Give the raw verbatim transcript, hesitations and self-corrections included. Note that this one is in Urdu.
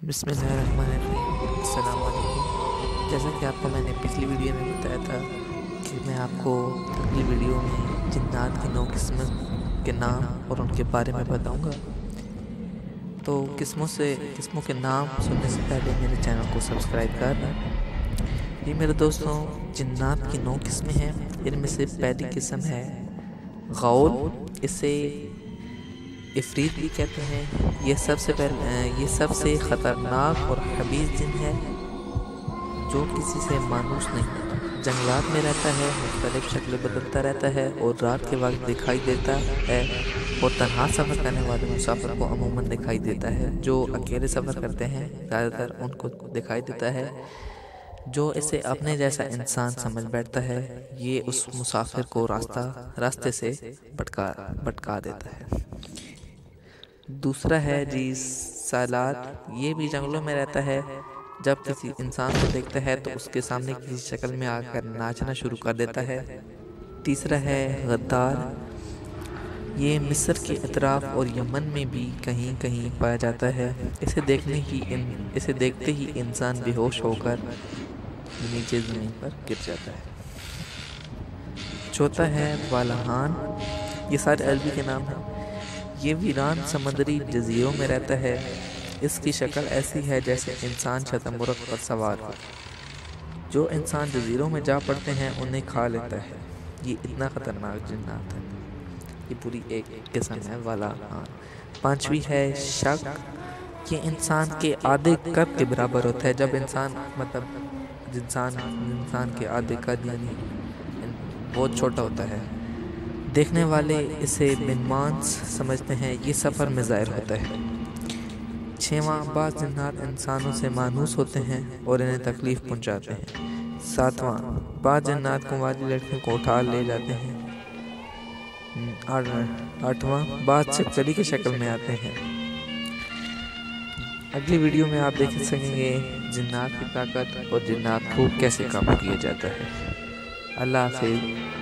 بسم اللہ الرحمن الرحیم، السلام علیکم۔ جیسا کہ آپ کو میں نے پچھلی ویڈیو میں بتایا تھا کہ میں آپ کو اگلی ویڈیو میں جنات کی نو قسم کے نام اور ان کے بارے میں بتاؤں گا، تو قسموں سے قسموں کے نام سننے سے پہلے میرے چینل کو سبسکرائب کرنا۔ یہ میرے دوستوں جنات کی نو قسمیں ہیں۔ ان میں سے پہلی قسم ہے غول، اسے عفریت بھی کہتے ہیں۔ یہ سب سے پہلے یہ سب سے خطرناک اور خبیث جن ہے جو کسی سے مانوس نہیں ہوتا۔ جنگلات میں رہتا ہے، مختلف شکلیں بدلتا رہتا ہے اور رات کے وقت دکھائی دیتا ہے، اور تنہا سفر کرنے والے مسافر کو عموماً دکھائی دیتا ہے۔ جو اکیلے سفر کرتے ہیں زیادہ تر ان کو دکھائی دیتا ہے۔ جو اسے اپنے جیسا انسان سمجھ بیٹھتا ہے، یہ اس مسافر کو راستہ راستے سے بھٹکا بھٹکا دیتا ہے۔ دوسرا ہے جی سالات، یہ بھی جنگلوں میں رہتا ہے۔ جب کسی انسان کو دیکھتا ہے تو اس کے سامنے کسی شکل میں آ کر ناچنا شروع کر دیتا ہے۔ تیسرا ہے غدار، یہ مصر کے اطراف اور یمن میں بھی کہیں کہیں پایا جاتا ہے۔ اسے دیکھنے ہی ان اسے دیکھتے ہی انسان بے ہوش ہو کر نیچے زمین پر گر جاتا ہے۔ چوتھا ہے والہان، یہ سارے عربی کے نام ہیں۔ یہ ویران سمندری جزیروں میں رہتا ہے۔ اس کی شکل ایسی ہے جیسے انسان شترمرغ پر سوار ہو۔ جو انسان جزیروں میں جا پڑتے ہیں انہیں کھا لیتا ہے۔ یہ اتنا خطرناک جنات ہے۔ یہ پوری ایک قسم ہے والہان۔ پانچویں ہے شک، یہ انسان کے آدھے قد کے برابر ہوتا ہے۔ جب انسان مطلب انسان انسان کے آدھے قد یعنی بہت چھوٹا ہوتا ہے، دیکھنے والے اسے بن مانس سمجھتے ہیں۔ یہ سفر میں ظاہر ہوتا ہے۔ چھواں، بعض جنات انسانوں سے مانوس ہوتے ہیں اور انہیں تکلیف پہنچاتے ہیں۔ ساتواں، بعض جنات کنواری لڑکیوں کو اٹھا لے جاتے ہیں۔ آٹھواں، بعض چھپکلی کی شکل میں آتے ہیں۔ اگلی ویڈیو میں آپ دیکھ سکیں گے جنات کی طاقت اور جنات کو کیسے قابو کیا جاتا ہے۔ اللہ حافظ۔